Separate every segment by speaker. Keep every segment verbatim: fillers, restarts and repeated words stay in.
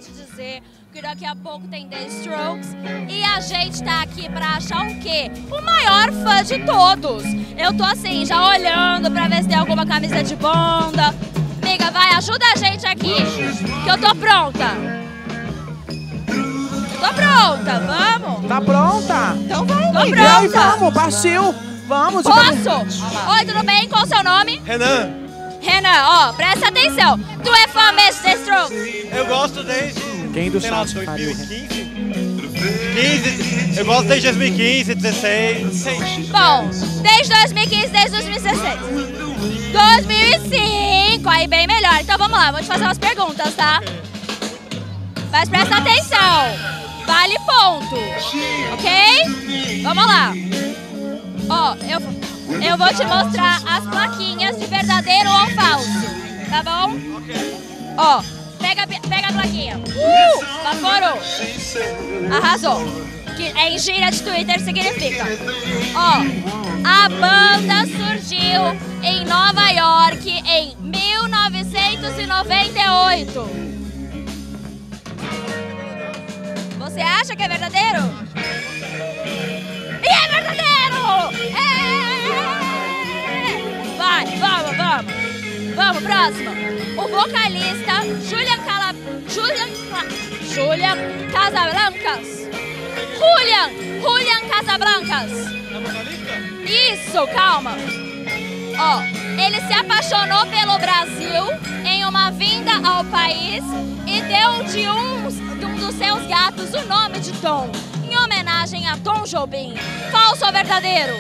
Speaker 1: te dizer que daqui a pouco tem The Strokes e a gente tá aqui pra achar o quê? O maior fã de todos. Eu tô assim, já olhando pra ver se tem alguma camisa de banda. Amiga, vai, ajuda a gente aqui, que eu tô pronta. Tô pronta, vamos?
Speaker 2: Tá pronta?
Speaker 1: Então vamos. Tô
Speaker 2: E aí,
Speaker 1: pronta.
Speaker 2: vamos, partiu. Vamos.
Speaker 1: Posso? Oi, tudo bem? Qual o seu nome?
Speaker 3: Renan.
Speaker 1: Renan, ó, presta atenção. Tu é fã mesmo de The Strokes?
Speaker 3: Eu gosto desde...
Speaker 2: Quem do
Speaker 3: sei lá,
Speaker 2: chat
Speaker 3: dois mil e
Speaker 2: pariu?
Speaker 3: quinze? quinze, eu gosto desde dois mil e quinze, dezesseis.
Speaker 1: Bom, desde dois mil e quinze, desde dois mil e dezesseis. dois mil e cinco, aí bem melhor. Então vamos lá, vou te fazer umas perguntas, tá? Mas presta atenção. Vale ponto, ok? Vamos lá. Ó, eu, eu vou te mostrar as plaquinhas de verdadeiro ou falso, tá bom? Ó, pega, pega a plaquinha. Uh! Vaporou. Arrasou. Que em gíria de Twitter significa. Ó, a banda surgiu em Nova York em mil novecentos e noventa e oito. Você acha que é verdadeiro? E é verdadeiro! É! Vai, vamos, vamos. Vamos, próximo. O vocalista Julian Cala... Julian... Julian Casablancas. Julian! Julian Casablancas. Isso, calma. Ó, ele se apaixonou pelo Brasil em uma vinda ao país e deu de um, de um dos seus gatos o nome de Tom, em homenagem a Tom Jobim. Falso ou verdadeiro?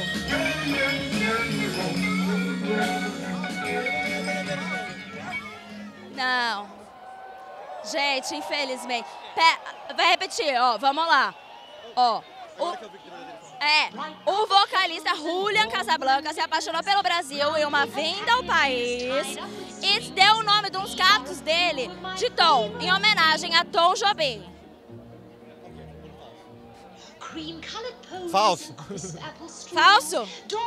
Speaker 1: Não. Gente, infelizmente. Pe- Vai repetir, ó, vamos lá. Ó, o... É, o vocalista Julian Casablancas se apaixonou pelo Brasil em uma vinda ao país e deu o nome de uns gatos dele de Tom, em homenagem a Tom Jobim.
Speaker 3: Falso.
Speaker 1: Falso?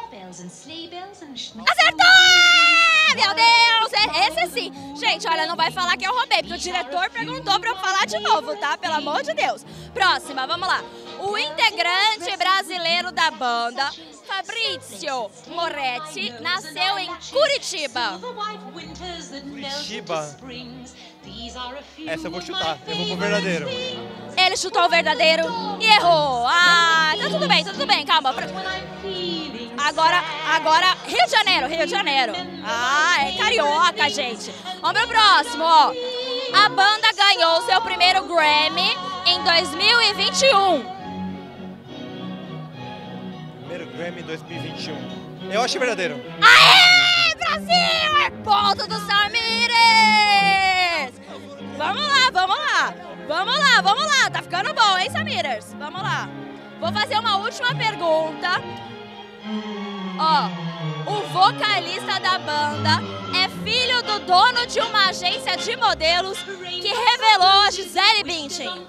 Speaker 1: Acertou! Meu Deus! Esse sim. Gente, olha, não vai falar que eu roubei, porque o diretor perguntou pra eu falar de novo, tá? Pelo amor de Deus. Próxima, vamos lá. O integrante brasileiro da banda, Fabrício Moretti, nasceu em Curitiba.
Speaker 3: Curitiba. Essa eu vou chutar, eu vou pro verdadeiro.
Speaker 1: Ele chutou o verdadeiro e errou. Ah, tá tudo bem, tudo bem, calma. Agora, agora, Rio de Janeiro, Rio de Janeiro. Ah, é carioca, gente. Vamos pro próximo, ó. A banda ganhou seu primeiro Grammy em dois mil e vinte e um.
Speaker 3: Primeiro Grammy dois mil e vinte e um. Eu acho verdadeiro.
Speaker 1: Aê, Brasil! É ponto do Samires! Vamos lá, vamos lá. Vamos lá, vamos lá. Tá ficando bom, hein, Samires? Vamos lá. Vou fazer uma última pergunta. Ó, o vocalista da banda é filho do dono de uma agência de modelos que revelou a Gisele Bündchen.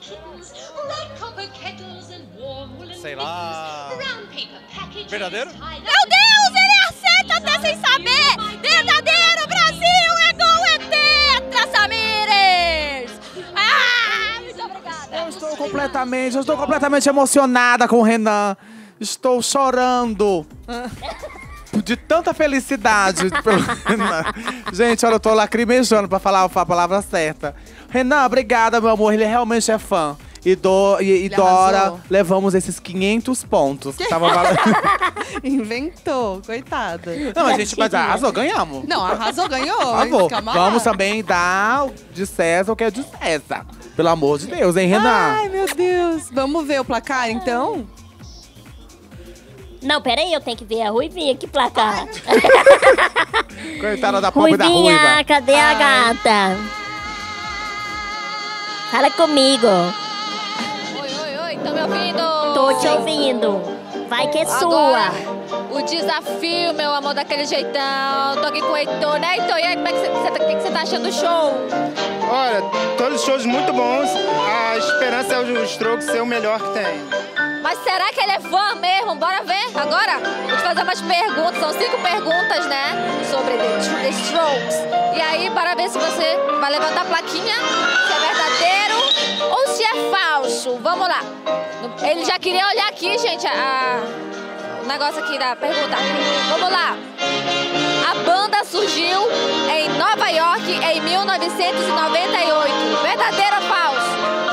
Speaker 3: Sei lá. Verdadeiro?
Speaker 1: Meu Deus, ele acerta até sem saber! Verdadeiro, Brasil é gol, é tetra, Samires! Ah, muito obrigada!
Speaker 2: Eu estou completamente, eu estou completamente emocionada com o Renan. Estou chorando. De tanta felicidade pelo Renan. Gente, olha, eu tô lacrimejando pra falar a palavra certa. Renan, obrigada, meu amor. Ele realmente é fã. E, do, e, e Dora,
Speaker 4: arrasou.
Speaker 2: levamos esses quinhentos pontos. Que tava valendo.
Speaker 4: Inventou, coitada.
Speaker 2: Não, a gente mas arrasou, ganhamos.
Speaker 4: Não, arrasou, ganhou.
Speaker 2: Por favor,
Speaker 4: Calma
Speaker 2: vamos
Speaker 4: lá.
Speaker 2: também dar de César o que é de César. Pelo amor de Deus, hein, Renan?
Speaker 4: Ai, meu Deus. Vamos ver o placar, então?
Speaker 5: Não, peraí, eu tenho que ver a Ruivinha, que placar.
Speaker 2: Coitada da pobre da
Speaker 5: Ruivinha,
Speaker 2: ruiva.
Speaker 5: cadê a gata? Fala comigo.
Speaker 1: Oi, oi, oi, tá me ouvindo?
Speaker 5: Tô te ouvindo. Vai que é sua.
Speaker 1: O desafio, meu amor, daquele jeitão. Tô aqui com o Heitor, né, Heitor? E aí, como é que você, você, que que você tá achando do show?
Speaker 6: Olha, todos os shows muito bons. A esperança é o Strokes ser o melhor que tem.
Speaker 1: Mas será que ele é fã mesmo? Bora ver agora? Vou te fazer umas perguntas, são cinco perguntas, né? Sobre The, The Strokes. E aí, para ver se você vai levantar a plaquinha, se é verdadeiro lá. Ele já queria olhar aqui, gente, a, a- o negócio aqui da pergunta. Vamos lá. A banda surgiu em Nova York em mil novecentos e noventa e oito. Verdadeiro ou falso?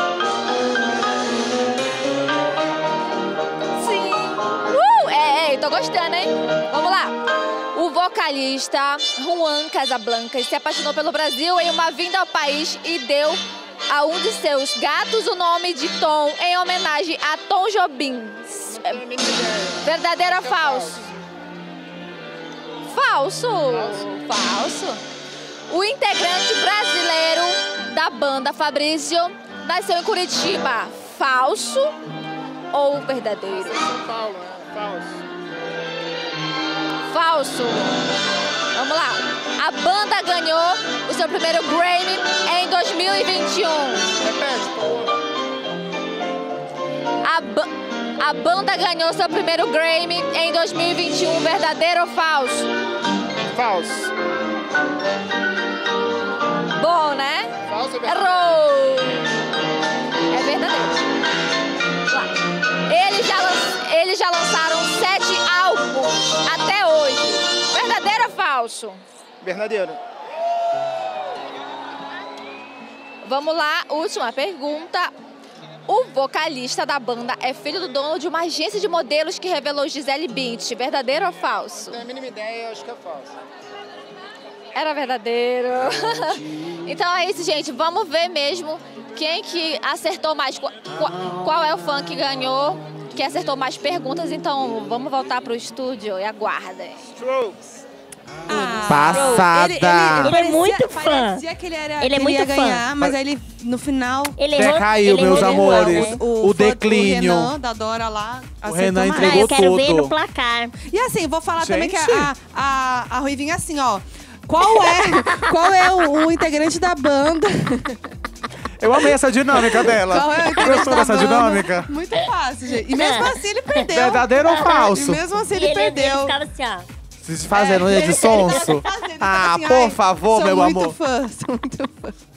Speaker 1: Sim. Uh, é, é, tô gostando, hein? Vamos lá. O vocalista Juan Casablancas se apaixonou pelo Brasil em uma vinda ao país e deu a um de seus gatos o nome de Tom, em homenagem a Tom Jobim. Verdadeiro ou falso? Falso. Falso. O integrante brasileiro da banda, Fabrício, nasceu em Curitiba. Falso ou verdadeiro?
Speaker 6: São Paulo, é falso.
Speaker 1: Falso. Vamos lá. A banda ganhou o seu primeiro Grammy em dois mil e vinte e um.
Speaker 6: Repete, por favor.
Speaker 1: A, ba a banda ganhou seu primeiro Grammy em dois mil e vinte e um. Verdadeiro ou falso?
Speaker 6: Falso.
Speaker 1: Bom, né?
Speaker 6: Falso ou verdadeiro?
Speaker 1: Errou! É verdadeiro. Vamos lá. Eles já, lan- eles já lançaram sete álbuns até hoje. Verdadeiro ou falso?
Speaker 6: Verdadeiro.
Speaker 1: Vamos lá, última pergunta. O vocalista da banda é filho do dono de uma agência de modelos que revelou Gisele Bündchen. Verdadeiro ou falso?
Speaker 6: Não tenho a mínima ideia, eu acho que é falso.
Speaker 1: Era verdadeiro. Então é isso, gente. Vamos ver mesmo quem que acertou mais. Qu- qu- Qual é o fã que ganhou, que acertou mais perguntas. Então vamos voltar pro estúdio e aguardem.
Speaker 6: Strokes.
Speaker 4: Ah,
Speaker 2: Passada.
Speaker 4: Ele, ele, ele
Speaker 5: Ele é muito fã.
Speaker 4: Parecia que ele, era,
Speaker 5: Ele é
Speaker 4: que
Speaker 5: muito
Speaker 4: ia
Speaker 5: fã.
Speaker 4: ganhar, mas aí ele, no final...
Speaker 5: Ele errou,
Speaker 2: Decaiu,
Speaker 5: ele
Speaker 2: meus
Speaker 5: errou igual,
Speaker 2: amores.
Speaker 5: né?
Speaker 2: O
Speaker 4: fã-
Speaker 2: declínio.
Speaker 4: O Renan, da Dora lá, acertou
Speaker 2: Renan
Speaker 4: mais.
Speaker 5: Ah,
Speaker 2: entregou
Speaker 5: eu quero ver
Speaker 2: tudo.
Speaker 5: no placar.
Speaker 4: E assim, vou falar também que
Speaker 2: Gente.
Speaker 4: a, a, a Ruivinha assim, ó. Qual é, qual é o, o integrante da banda?
Speaker 2: Eu amei essa dinâmica dela.
Speaker 4: Qual é o integrante
Speaker 2: Gostou
Speaker 4: da
Speaker 2: dessa
Speaker 4: banda?
Speaker 2: dinâmica?
Speaker 4: Muito fácil, gente. E mesmo assim ele perdeu.
Speaker 2: Verdadeiro ou
Speaker 4: E
Speaker 2: falso?
Speaker 4: mesmo assim
Speaker 5: E
Speaker 4: ele,
Speaker 5: ele, ele
Speaker 4: perdeu.
Speaker 5: ficava assim, ó.
Speaker 2: Se fazendo
Speaker 4: É,
Speaker 2: de sonso?
Speaker 4: ele tava fazendo, ele tava
Speaker 2: Ah,
Speaker 4: assim,
Speaker 2: por
Speaker 4: ai,
Speaker 2: favor,
Speaker 4: sou
Speaker 2: meu
Speaker 4: muito
Speaker 2: amor.
Speaker 4: Fã, sou muito fã.